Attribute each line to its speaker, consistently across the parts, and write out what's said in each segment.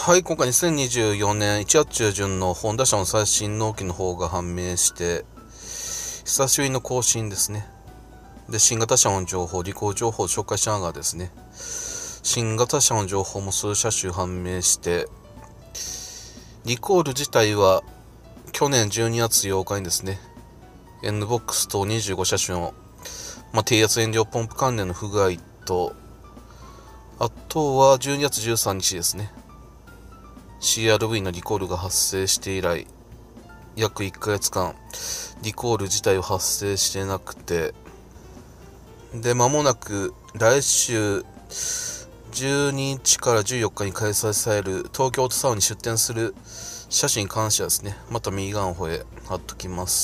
Speaker 1: はい、今回2024年1月中旬のホンダ車の最新納期の方が判明して、久しぶりの更新ですね。で、新型車の情報、リコール情報を紹介しながらですね、新型車の情報も数車種判明して、リコール自体は去年12月8日にですね、NBOX と25車種の、低圧燃料ポンプ関連の不具合と、あとは12月13日ですね、CRV のリコールが発生して以来、約1ヶ月間、リコール自体は発生してなくて、で、間もなく来週12日から14日に開催される東京オートサロンに出展する車種に関してはですね、また右側の方へ貼っときます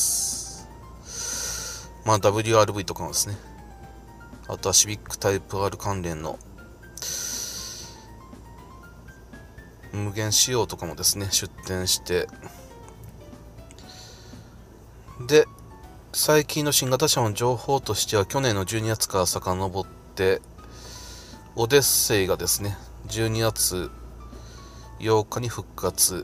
Speaker 1: 。WRV とかもですね、あとはシビックタイプ R 関連の無限仕様とかもですね、出展して、で、最近の新型車の情報としては、去年の12月から遡って、オデッセイがですね、12月8日に復活。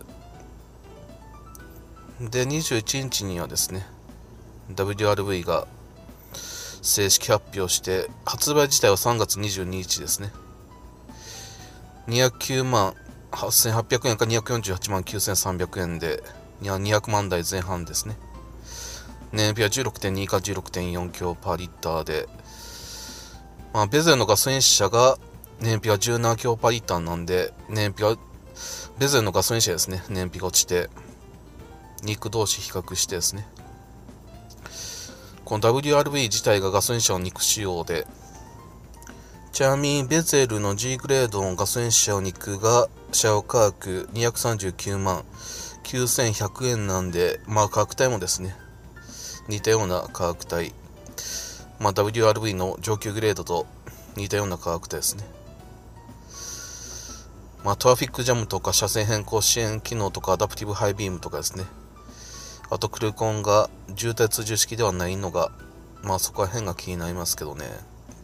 Speaker 1: で、21日にはですね、WRV が正式発表して、発売自体は3月22日ですね。209万8800円か248万9300円で、200万台前半ですね。燃費は 16.2 か 16.4 キロパーリッターで、ベゼルのガソリン車が燃費は17キロパーリッターなんで、ベゼルのガソリン車ですね、燃費が落ちて、肉同士比較してですね、この WRV 自体がガソリン車の肉仕様で、ちなみにベゼルの G グレードのガソリン車の肉が車両価格239万9100円なんで、価格帯もですね、似たような価格帯、WRV の上級グレードと似たような価格帯ですね。トラフィックジャムとか車線変更支援機能とかアダプティブハイビームとかですね、あとクルコンが渋滞通知式ではないのが、そこら辺が気になりますけどね。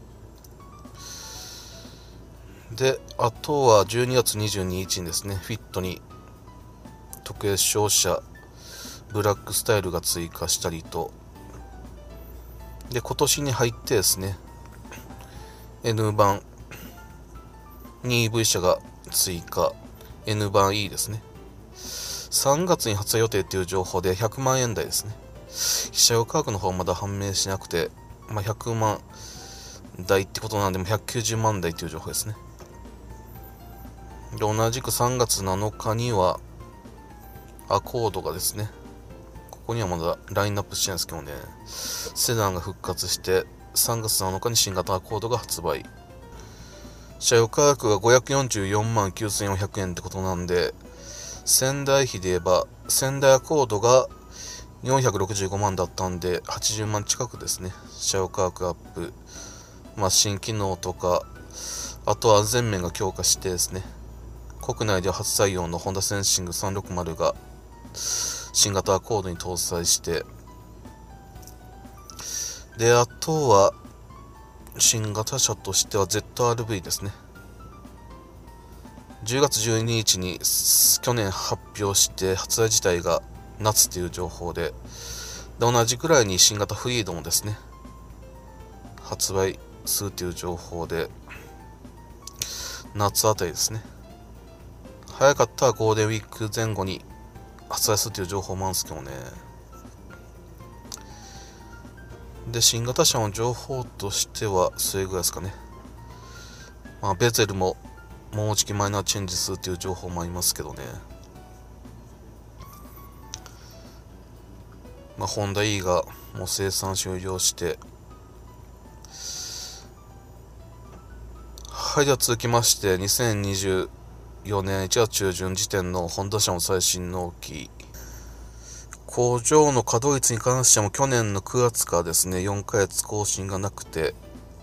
Speaker 1: で、あとは12月22日にですね、フィットに特別照射ブラックスタイルが追加したりと、で、今年に入ってですね、N 版に EV 車が追加、N 版 E ですね。3月に発売予定という情報で100万円台ですね。車両価格の方はまだ判明しなくて、100万台ってことなんで、190万台という情報ですね。で、同じく3月7日にはアコードがですね、ここにはまだラインナップしてないんですけどね、セダンが復活して3月7日に新型アコードが発売。車両価格が544万9400円ってことなんで、仙台比で言えば仙台アコードが465万だったんで80万近くですね。車両価格アップ、新機能とか、あとは安全面が強化してですね、国内では初採用のホンダセンシング360が新型アコードに搭載して、で、あとは新型車としては ZRV ですね。10月12日に去年発表して発売自体が夏という情報で、同じくらいに新型フリードもですね、発売するという情報で、夏あたりですね。早かったらゴールデンウィーク前後に発売するという情報もあるんですけどね。で、新型車の情報としてはそれぐらいですかね。ベゼルももうじきマイナーチェンジするという情報もありますけどね。ホンダ E がもう生産終了して、はい、では続きまして2024年1月中旬時点のホンダ車の最新納期。工場の稼働率に関しても去年の9月からですね、4ヶ月更新がなくて、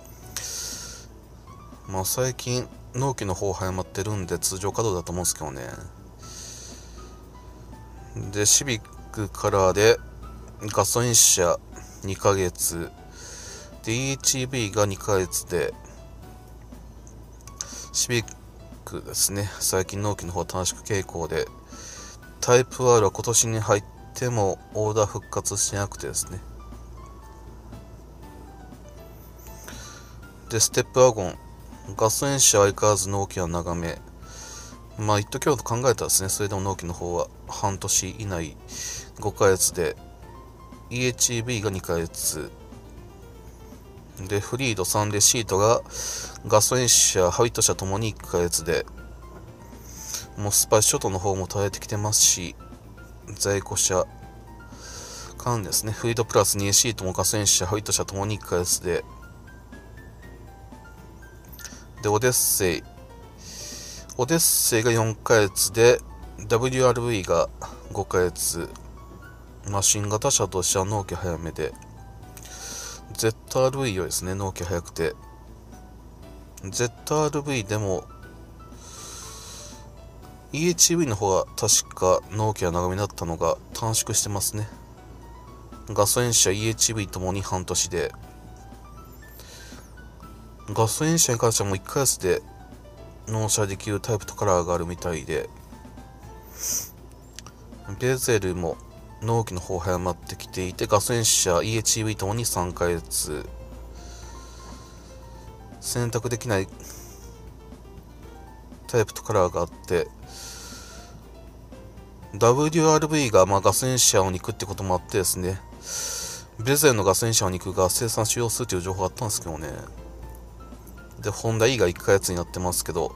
Speaker 1: 最近納期の方早まってるんで通常稼働だと思うんですけどね。で、シビックカラーでガソリン車2ヶ月、DHEV が2ヶ月で、シビッ縮ですね。最近納期の方は短縮傾向で、タイプ R は今年に入ってもオーダー復活してなくてですね。で、ステップワゴン、ガソリン車は相変わらず納期は長め。一時今日と考えたらですね、それでも納期の方は半年以内5ヶ月で、EHEV が2ヶ月で、フリード3でシートがガソリン車、ハイブリッド車ともに1ヶ月で、もうスパイスショットの方も耐えてきてますし、在庫車間ですね、フリードプラス 2A シートもガソリン車、ハイブリッド車ともに1ヶ月で、オデッセイが4ヶ月で、WRV が5ヶ月、新型車としては納期早めで、ZRV よりですね、納期早くて、ZRV でも、EHEV の方は確か納期が長めだったのが短縮してますね。ガソリン車、EHEV ともに半年で、ガソリン車に関してはもう1ヶ月で納車できるタイプとカラーがあるみたいで、ベゼルも納期の方早まってきていて、ガソリン車、EHEV ともに3ヶ月、選択できないタイプとカラーがあって、WRV がガソリン車を肉ってこともあってですね、ベゼルのガソリン車の肉が生産終了するという情報があったんですけどね。で、ホンダ E が1ヶ月になってますけど、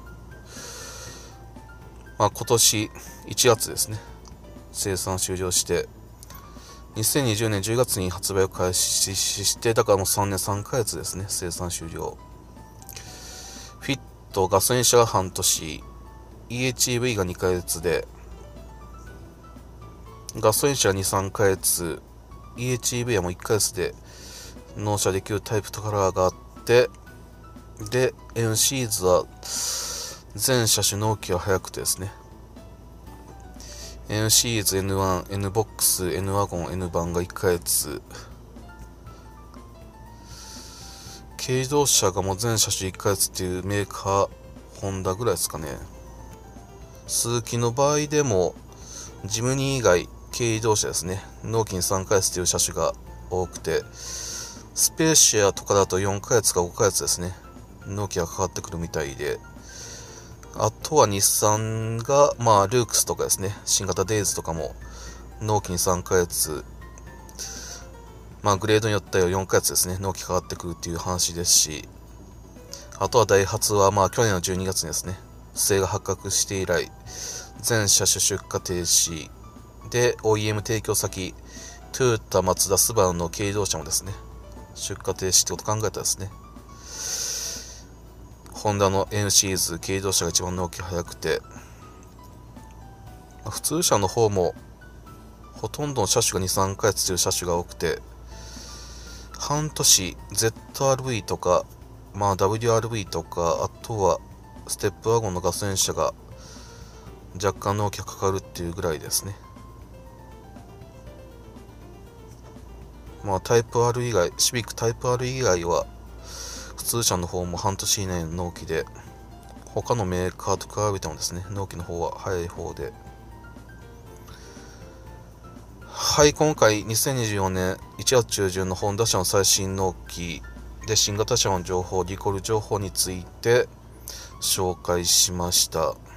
Speaker 1: 今年1月ですね、生産終了して、2020年10月に発売を開始して、だからもう3年3ヶ月ですね、生産終了。フィット、ガソリン車が半年、EHEV が2ヶ月で、ガソリン車が2、3ヶ月、EHEV はもう1ヶ月で納車できるタイプとカラーがあって、で、N シーズは全車種納期が早くてですね、N シーズ、N1、N ボックス、N ワゴン、N バンが1ヶ月、軽自動車がもう全車種1ヶ月っていうメーカー、ホンダぐらいですかね。スズキの場合でも、ジムニー以外、軽自動車ですね、納期に3ヶ月という車種が多くて、スペーシアとかだと4ヶ月か5ヶ月ですね、納期がかかってくるみたいで、あとは日産が、ルークスとかですね、新型デイズとかも納期に3ヶ月、グレードによっては4ヶ月ですね、納期かかってくるっていう話ですし、あとはダイハツは去年の12月にですね、不正が発覚して以来、全車種出荷停止で、OEM 提供先、トヨタ、マツダ、スバルの軽自動車もですね、出荷停止ってことを考えたらですね、ホンダの N シーズ、軽自動車が一番納期早くて、普通車の方も、ほとんどの車種が2、3ヶ月という車種が多くて、半年 ZRV とか、WRV とか、あとはステップワゴンのガソリン車が若干納期がかかるっていうぐらいですね。タイプ R 以外、シビックタイプ R 以外は、普通車の方も半年以内の納期で、他のメーカーと比べてもですね、納期の方は早い方で。はい、今回2024年1月中旬のホンダ車の最新納期で、新型車の情報、リコール情報について紹介しました。